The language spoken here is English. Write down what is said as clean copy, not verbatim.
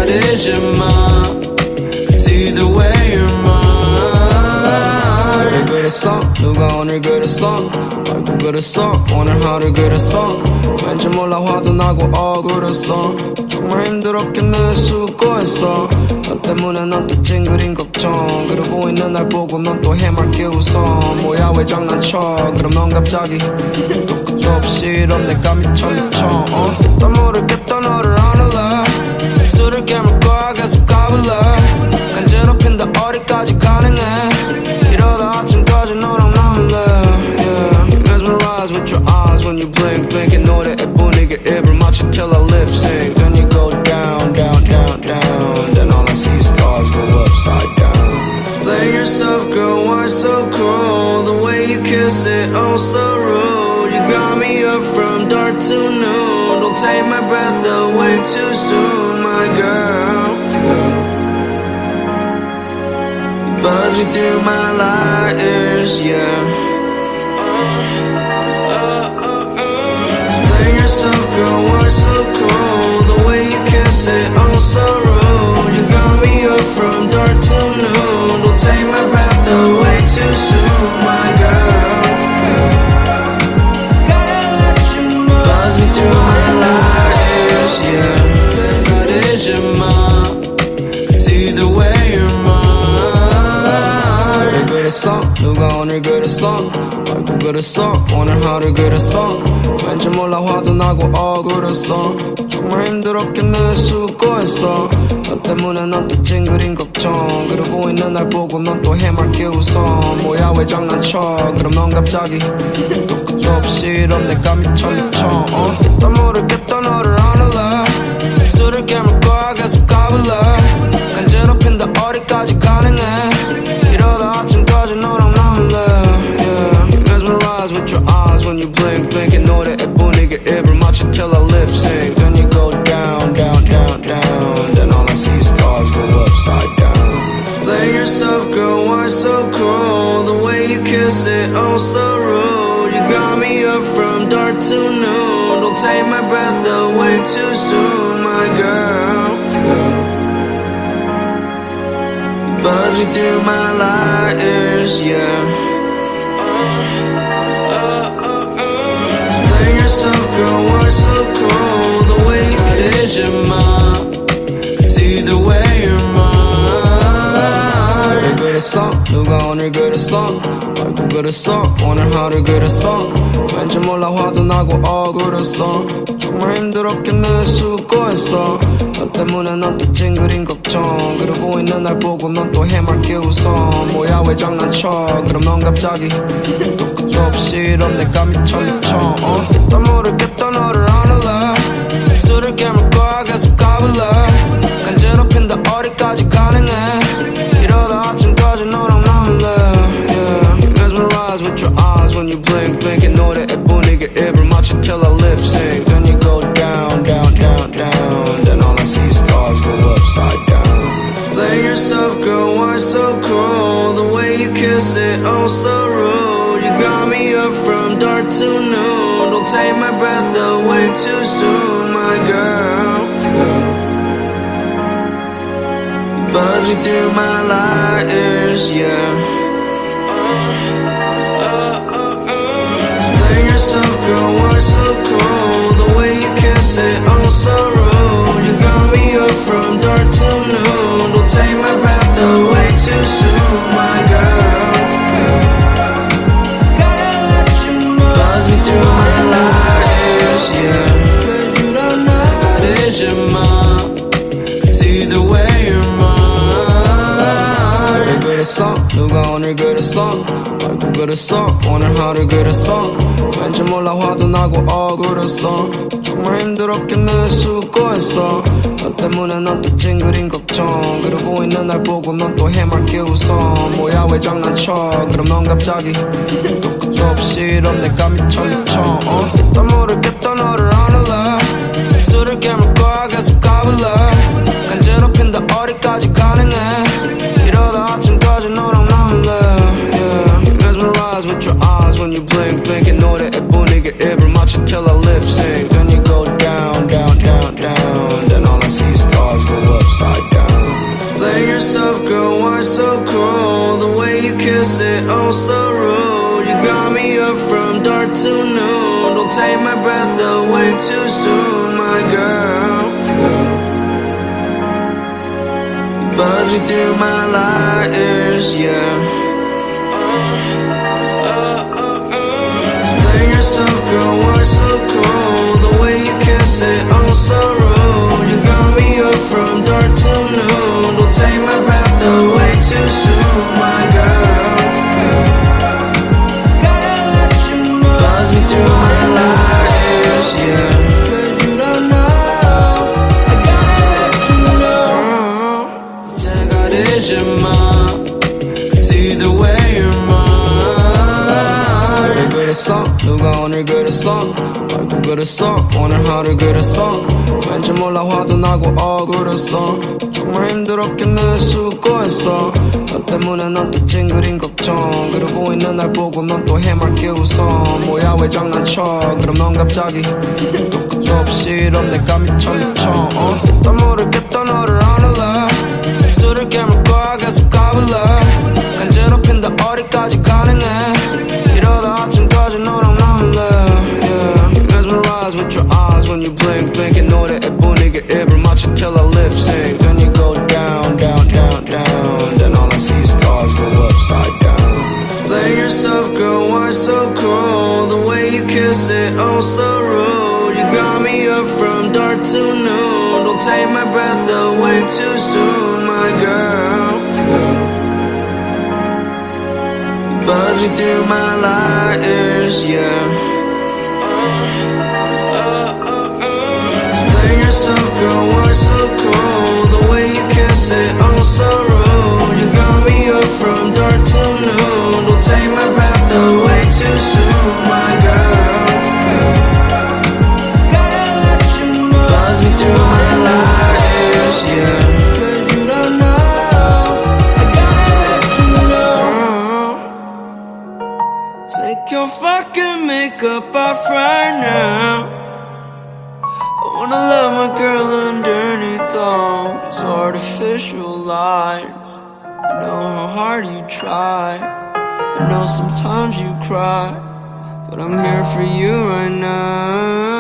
잊지 마 Cause either way you're mine 그래 그랬어 누가 오늘 그랬어 얼굴 그랬어 오늘 하루 그랬어 왠지 몰라 화도 나고 억울했어 정말 힘들었겠네 수고했어 너 때문에 난 또 찡그린 걱정 그러고 있는 날 보고 넌 또 해맑게 웃어 뭐야 왜 장난쳐 그럼 넌 갑자기 또 끝도 없이 이런 내가 미쳐 일단 모르겠다 너를 안을래 입술을 깨물 거야 계속 가볼래 간지럽힌다 어디까지 가능해 이러다 아침까지 너랑 남을래 yeah. Mesmerized with your eyes when you blink blinking 노래에 분위기에 입을 맞춰 till I lip sync Then you go down down down down Then all I see is stars go upside down Explain yourself girl why so cruel The way you kiss it oh so rude You got me up from dark to noon Don't take my breath away too soon my girl You buzz me through my liars yeah Explain yourself girl why so cruel The way you kiss it oh so rude You got me up from dark to noon Don't take my breath away too soon my girl Buzz me through my liars yeah 날 잊지 마 Cause either way you're mine 그래 그랬어 누가 오늘 그랬어 얼굴 그랬어 오늘 하루 그랬어 왠지 몰라 화도 나고 억울했어 정말 힘들었겠네 수고했어 너 때문에 난 또 찡그린 걱정 그러고 있는 날 보고 넌 또 해맑게 웃어 뭐야 왜 장난쳐 그럼 넌 갑자기 또 끝도 없이 이런 내가 미쳐 일단 모르겠다 너를 안을래 입술을 깨물 거야 계속 가볼래 간지럽힌다 어디까지 가능해 이러다 아침까지 너랑 남을래 yeah. Mesmerized with your eyes when you blink blinking 노래에 분위기에 입을 맞춰 till I lip sync Then you go down down down down Then all I see is stars go upside down Explain yourself girl why so cruel The way you kiss it oh so rude You got me up from dark to noon Don't take my breath away too soon my girl You buzz me through my liars yeah Explain yourself girl why so cruel The way you kiss it 잊지 마 Cause either way you're mine 그래 그랬어 누가 오늘 그랬어 얼굴 그랬어 오늘 하루 그랬어 왠지 몰라 화도 나고 억울했어 정말 힘들었겠네 수고했어 너 때문에 난 또 찡그린 걱정 그러고 있는 날 보고 넌 또 해맑게 웃어 뭐야 왜 장난쳐 그럼 넌 갑자기 또 끝도 없이 이런 내가 미쳐 일단 모르겠다 너를 안을래 입술을 깨물 거야 계속 가볼래 간지럽힌다 어디까지 가능해 이러다 아침까지 너랑 남을래 yeah. Mesmerized with your eyes when you blink blinking 노래에 분위기에 입을 맞춰 till I lip sync Then you go down down down down Then all I see is stars go upside down Explain yourself girl why so cruel The way you kiss it oh so rude You got me up from dark to noon Don't take my breath away too soon my girl You buzz me through my liars yeah Explain yourself girl why so cruel The way you kiss it oh so rude You got me up from dark to noon Don't take my breath away too soon my girl Buzz me through my liars yeah Cause you don't know 날 잊지 마 Cause either way you're mine 그래 그랬어 누가 오늘 그랬어 얼굴 그랬어 오늘 하루 그랬어 왠지 몰라 화도 나고 억울했어 정말 힘들었겠네 수고했어 너 때문에 난 또 찡그린 걱정 그러고 있는 날 보고 넌 또 해맑게 웃어 뭐야 왜 장난쳐 그럼 넌 갑자기 또 끝도 없이 이런 내가 미쳐 일단 모르겠다 너를 안을래 입술을 깨물 거야 계속 가볼래 간지럽힌다 어디까지 가능해 이러다 아침까지 너랑 남을래 yeah. Mesmerized with your eyes when you blink blinking 노래에 분위기에 입을 맞춰 till I lip sync Then you go down down down down Then all I see is stars go upside Explain yourself, girl, why so cruel? The way you kiss it, oh so rude. You got me up from dark to noon. Don't take my breath away too soon, my girl. You buzz me through my light years, yeah. Explain yourself, girl, why so cruel? The way you kiss it, oh so rude. You got me up from dark to noon. Don't take my breath away too soon, my girl. Buzz me through my light years, yeah. Cause you don't know, I gotta let you know. 제가 되지 마, cause either way you're mine. 그랬어? 누가 오늘 그랬어? 말고 그랬어? 오늘 하루 그랬어? 왠지 몰라 화도 나고 억울했어. 정말 힘들었겠네 수고했어. 너 때문에 난 또 찡그린 걱정. 그러고 있는 날 보고 넌 또 해맑게 웃어. 뭐야 왜 장난쳐. 그럼 넌 갑자기 또 끝도 없이 이런 내가 미쳐 일단 모르겠다 너를 안을래. 입술을 깨물 거야 계속 가볼래. 간지럽힌다 어디까지 가능해. 이러다 아침까지 너랑 남을래, yeah. Mesmerized with your eyes when you blink, blinking 노래에 분위기 입을 맞춰 till I lip sync. Then you go down, down, down, down. Then all I see is stars go upside down. Explain yourself, girl, why so cruel? The way you kiss it, oh so rude. You got me up from dark to noon. Don't take my breath away too soon, my girl, yeah. Buzz me through my light years, yeah. Explain yourself, girl, why so cruel? The way you kiss it, oh so rude. You got me up from dark to noon. Don't take my breath away too soon, my girl. Buzz me through my light years, yeah. Take your fucking makeup off right now. I wanna love my girl underneath all these artificial lies. I know how hard you try. I know sometimes you cry, but I'm here for you right now.